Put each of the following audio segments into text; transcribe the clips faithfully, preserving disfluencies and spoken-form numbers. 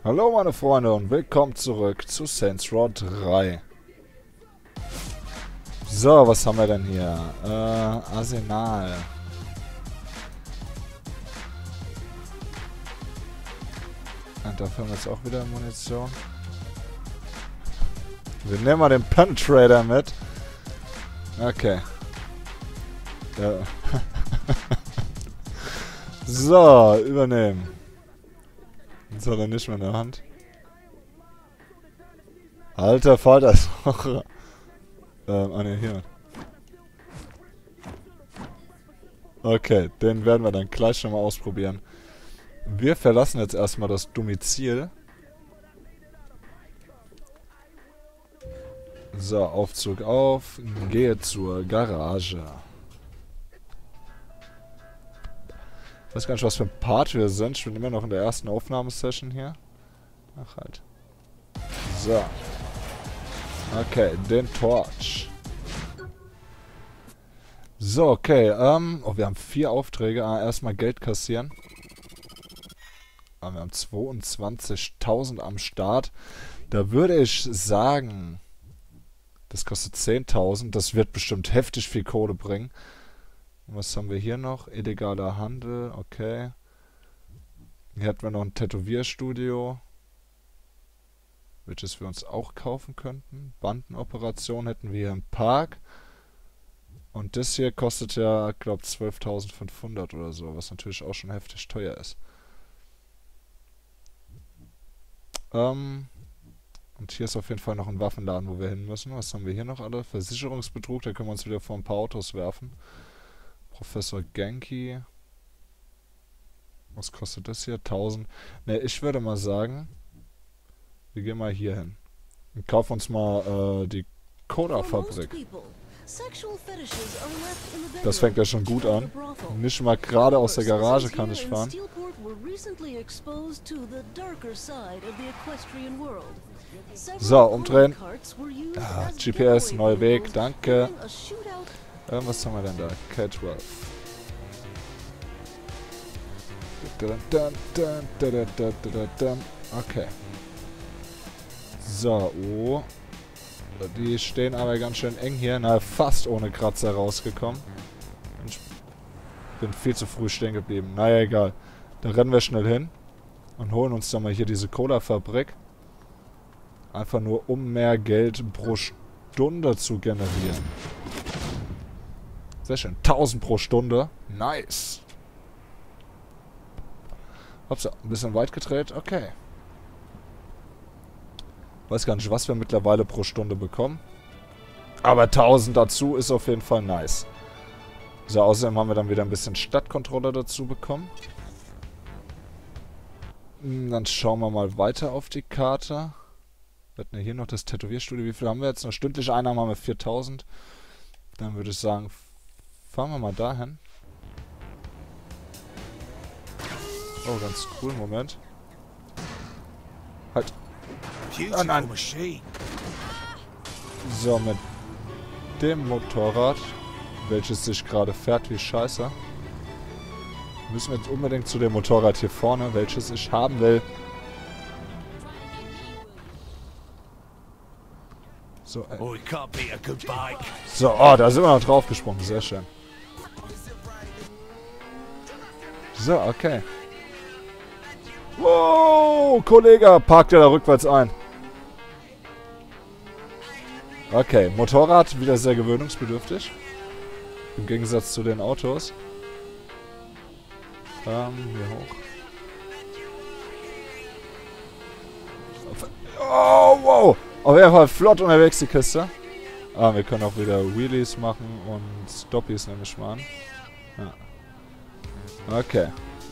Hallo meine Freunde und willkommen zurück zu Saints Row drei. So, was haben wir denn hier? Äh, Arsenal. Und dafür haben wir jetzt auch wieder Munition. Wir nehmen mal den Penetrator mit. Okay. Ja. So, übernehmen. Jetzt hat er nicht mehr in der Hand. Alter Falter ist auch... Ähm, ah ne, hier. Okay, den werden wir dann gleich schon mal ausprobieren. Wir verlassen jetzt erstmal das Domizil. So, Aufzug auf. Gehe zur Garage. Ich weiß gar nicht, was für ein Part wir sind. Ich bin immer noch in der ersten Aufnahmesession hier. Ach halt. So. Okay, den Torch. So, okay. Ähm, oh, wir haben vier Aufträge. Ah, erstmal Geld kassieren. Ah, wir haben zweiundzwanzigtausend am Start. Da würde ich sagen, das kostet zehntausend. Das wird bestimmt heftig viel Kohle bringen. Was haben wir hier noch? Illegaler Handel, okay. Hier hatten wir noch ein Tätowierstudio, welches wir uns auch kaufen könnten. Bandenoperation hätten wir hier im Park. Und das hier kostet ja, glaube ich, zwölftausendfünfhundert oder so, was natürlich auch schon heftig teuer ist. Ähm, und hier ist auf jeden Fall noch ein Waffenladen, wo wir hin müssen. Was haben wir hier noch alle? Versicherungsbetrug, da können wir uns wieder vor ein paar Autos werfen. Professor Genki. Was kostet das hier? tausend. Ne, ich würde mal sagen, wir gehen mal hier hin. Und kaufen uns mal äh, die Coda-Fabrik. Das fängt ja schon gut an. Nicht mal gerade aus der Garage kann ich fahren. So, umdrehen. Ah, G P S, neuer Weg, danke. Äh, was haben wir denn da? Catwell. Okay. So, oh. Die stehen aber ganz schön eng hier. Na, fast ohne Kratzer rausgekommen. Ich bin viel zu früh stehen geblieben. Naja, egal. Da rennen wir schnell hin und holen uns dann mal hier diese Cola-Fabrik. Einfach nur, um mehr Geld pro Stunde zu generieren. Sehr schön. tausend pro Stunde. Nice. Hoppsa, ein bisschen weit gedreht. Okay. Weiß gar nicht, was wir mittlerweile pro Stunde bekommen. Aber tausend dazu ist auf jeden Fall nice. So, außerdem haben wir dann wieder ein bisschen Stadtkontrolle dazu bekommen. Dann schauen wir mal weiter auf die Karte. Wir hatten ja hier noch das Tätowierstudio. Wie viel haben wir jetzt? Eine stündliche Einnahme haben wir viertausend. Dann würde ich sagen, fahren wir mal dahin. Oh, ganz cool. Moment. Halt. Ah, nein. So, mit dem Motorrad, welches sich gerade fährt wie Scheiße, müssen wir jetzt unbedingt zu dem Motorrad hier vorne, welches ich haben will. So, äh. So, oh, da sind wir noch draufgesprungen. Sehr schön. So, okay. Wow, Kollege, parkt ja da rückwärts ein. Okay, Motorrad wieder sehr gewöhnungsbedürftig. Im Gegensatz zu den Autos. Ähm, hier hoch. Oh, wow. Auf jeden Fall flott unterwegs die Kiste. Ah, wir können auch wieder Wheelies machen und Stoppies, nehme ich mal an. Ja. Okay.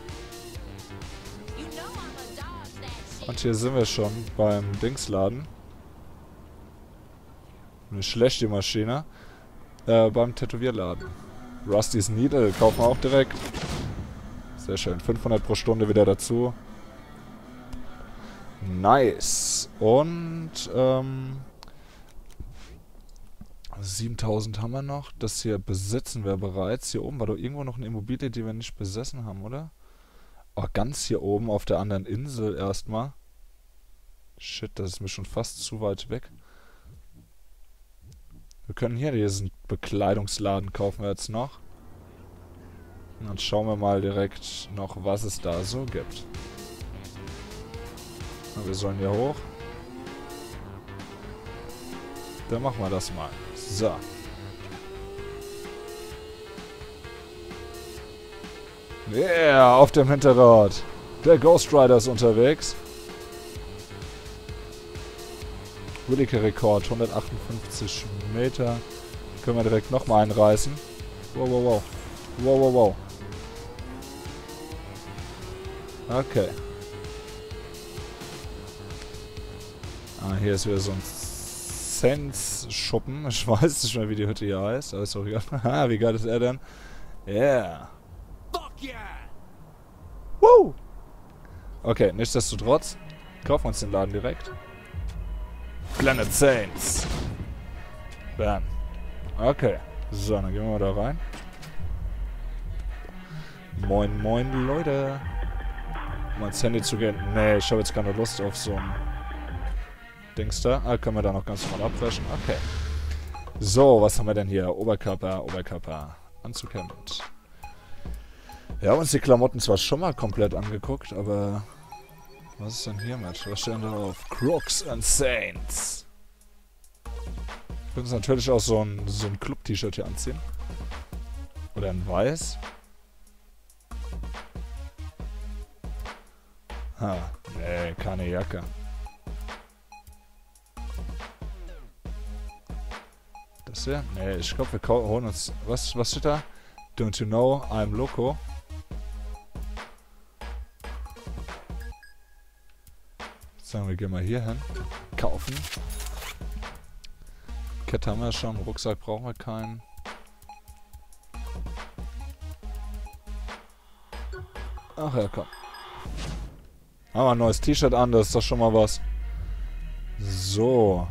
Und hier sind wir schon beim Dingsladen. Eine schlechte Maschine. Äh, beim Tätowierladen. Rusty's Needle kaufen wir auch direkt. Sehr schön. fünfhundert pro Stunde wieder dazu. Nice. Und, ähm... siebentausend haben wir noch. Das hier besitzen wir bereits. Hier oben war doch irgendwo noch eine Immobilie, die wir nicht besessen haben, oder? Oh, ganz hier oben auf der anderen Insel erstmal. Shit, das ist mir schon fast zu weit weg. Wir können hier diesen Bekleidungsladen kaufen wir jetzt noch. Und dann schauen wir mal direkt noch, was es da so gibt. Na, wir sollen hier hoch. Dann machen wir das mal. So. Yeah, auf dem Hinterrad. Der Ghost Rider ist unterwegs. Willige-Rekord, hundertachtundfünfzig Meter. Können wir direkt nochmal einreißen. Wow, wow, wow. Wow, wow, wow. Okay. Ah, hier ist wieder so ein Sense-Schuppen. Ich weiß nicht mehr, wie die Hütte hier heißt. Aber ist doch egal. Haha, wie geil ist er denn? Yeah. Fuck yeah! Woo! Okay, nichtsdestotrotz. Kaufen wir uns den Laden direkt. Planet Saints. Bam. Okay. So, dann gehen wir mal da rein. Moin, moin, Leute. Um ans Handy zu gehen. Nee, ich habe jetzt keine Lust auf so ein Dings da. Ah, können wir da noch ganz normal abwaschen. Okay. So, was haben wir denn hier? Oberkörper, Oberkörper. Anzughemd. Wir haben uns die Klamotten zwar schon mal komplett angeguckt, aber... Was ist denn hier mit? Was steht denn da drauf? Crooks and Saints. Wir können uns natürlich auch so ein, so ein Club-T-Shirt hier anziehen. Oder ein Weiß. Ha, nee, keine Jacke. Das hier? Nee, ich glaube, wir holen uns... Was, was steht da? Don't you know I'm loco? Sagen wir, gehen mal hier hin. Kaufen. Kette haben wir schon. Rucksack brauchen wir keinen. Ach ja, komm. Haben wir ein neues T-Shirt an, das ist doch schon mal was. So.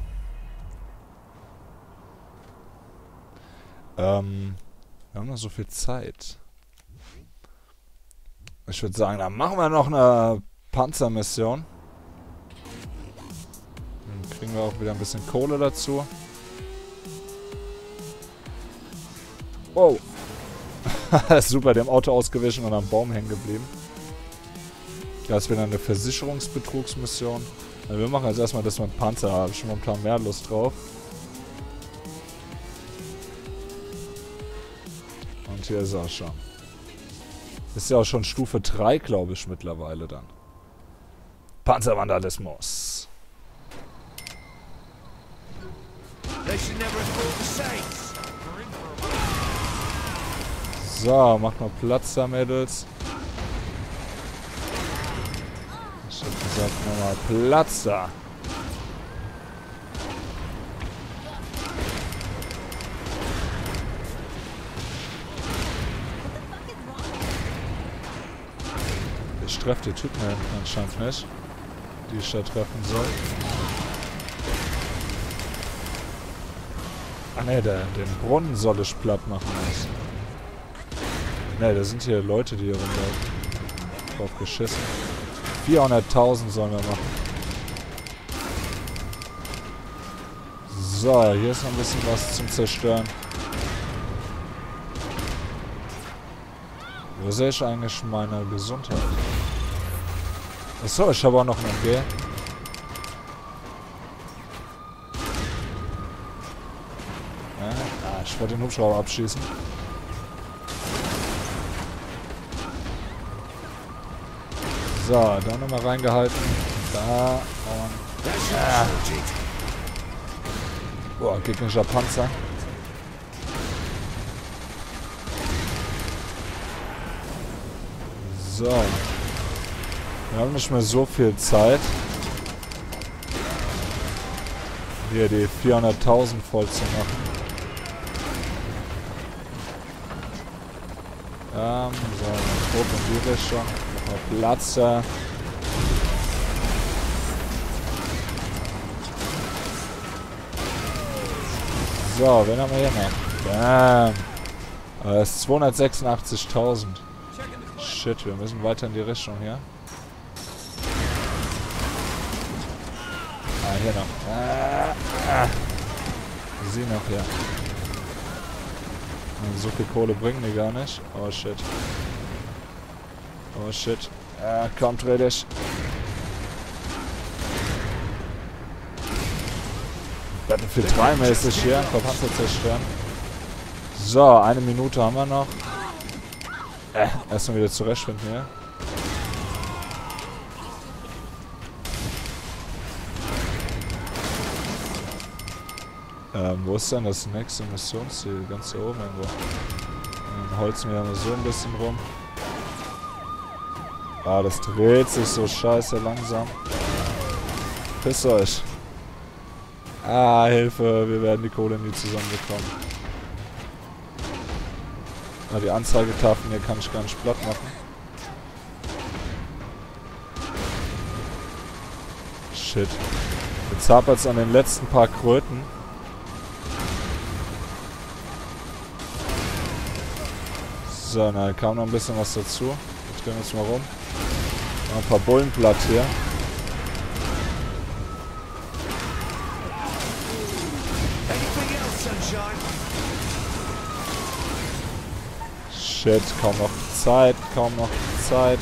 Ähm. Wir haben noch so viel Zeit. Ich würde sagen, dann machen wir noch eine Panzermission. Dann kriegen wir auch wieder ein bisschen Kohle dazu. Wow. Super, dem Auto ausgewichen und am Baum hängen geblieben. Da ist wieder eine Versicherungsbetrugsmission. Also wir machen jetzt erstmal das mit dem Panzer. Da habe ich schon momentan mehr Lust drauf. Und hier ist er schon. Ist ja auch schon Stufe drei, glaube ich, mittlerweile dann. Panzervandalismus. So, macht mal Platz da, Mädels. Ich hab gesagt, nochmal Platz da. Ich treffe die Typen anscheinend nicht, die ich da treffen soll. Ah ne, den Brunnen soll ich platt machen. Ne, da sind hier Leute, die hier rumlaufen. Drauf geschissen. vierhunderttausend sollen wir machen. So, hier ist noch ein bisschen was zum Zerstören. Wo sehe ich eigentlich meine Gesundheit? Achso, ich habe auch noch einen M G. Ja, ah, ich wollte den Hubschrauber abschießen. So, da nochmal reingehalten. Da und... Ah. Boah, gegnerischer Panzer. So. Wir haben nicht mehr so viel Zeit, hier die vierhunderttausend voll zu machen. Ähm, so, grob in die Richtung. Noch Platz da. So, wen haben wir hier noch? Bam. Das ist zweihundertsechsundachtzigtausend. Shit, wir müssen weiter in die Richtung hier. hier noch. Ah, ah. Sie noch hier. So viel Kohle bringen die gar nicht. Oh shit. Oh shit. Ah, komm, dreh dich. Battlefield drei mäßig hier. Verpanzer zerstören. So, eine Minute haben wir noch. Äh, erstmal wieder zurechtfinden hier. Ähm, wo ist denn das nächste Missionsziel? Ganz hier oben irgendwo. Dann holzen wir mal so ein bisschen rum. Ah, das dreht sich so scheiße langsam. Pisst euch. Ah, Hilfe, wir werden die Kohle nie zusammenbekommen. Ah, die Anzeigetafeln hier kann ich gar nicht platt machen. Shit. Jetzt hapert es an den letzten paar Kröten. So, na, kam noch ein bisschen was dazu. Jetzt drehen wir uns mal rum. Noch ein paar Bullen platt hier. Shit, kaum noch Zeit, kaum noch Zeit.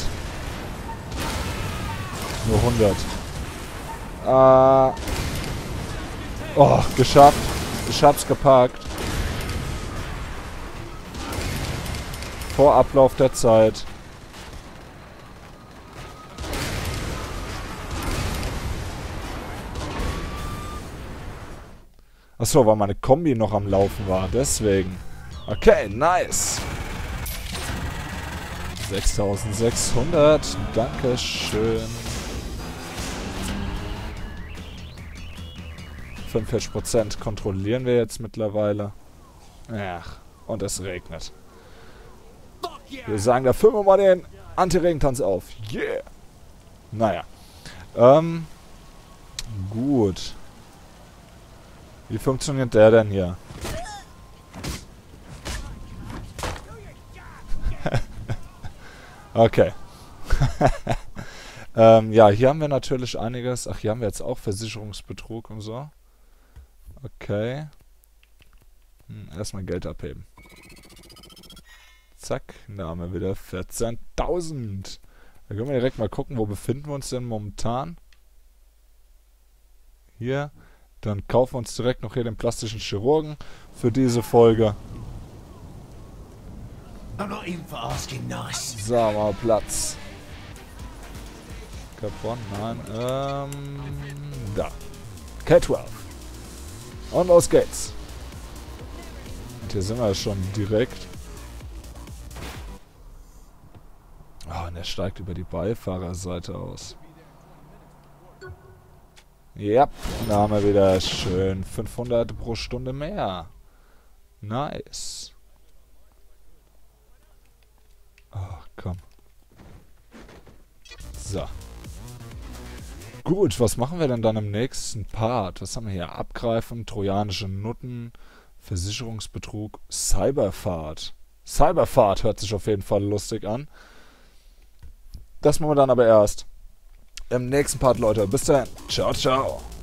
Nur hundert. Ah. Oh, geschafft. Ich hab's gepackt. Vor Ablauf der Zeit. Achso, weil meine Kombi noch am Laufen war, deswegen. Okay, nice. sechstausendsechshundert, dankeschön. fünfundvierzig Prozent kontrollieren wir jetzt mittlerweile. Ach, und es regnet. Wir sagen dafür mal den Anti-Regentanz auf. Yeah! Naja. Ähm. Gut. Wie funktioniert der denn hier? Okay. ähm, ja, hier haben wir natürlich einiges. Ach, hier haben wir jetzt auch Versicherungsbetrug und so. Okay. Hm, erstmal Geld abheben. Zack, da haben wir wieder vierzehntausend. Da können wir direkt mal gucken, wo befinden wir uns denn momentan. Hier. Dann kaufen wir uns direkt noch hier den plastischen Chirurgen für diese Folge. So, mal Platz. Capone, nein, ähm, da. K zwölf. Und los geht's. Und hier sind wir schon direkt. Oh, und er steigt über die Beifahrerseite aus. Ja, und da haben wir wieder schön fünfhundert pro Stunde mehr. Nice. Oh, komm. So. Gut, was machen wir denn dann im nächsten Part? Was haben wir hier? Abgreifen, trojanische Nutten, Versicherungsbetrug, Cyberfahrt. Cyberfahrt hört sich auf jeden Fall lustig an. Das machen wir dann aber erst im nächsten Part, Leute. Bis dann. Ciao, ciao.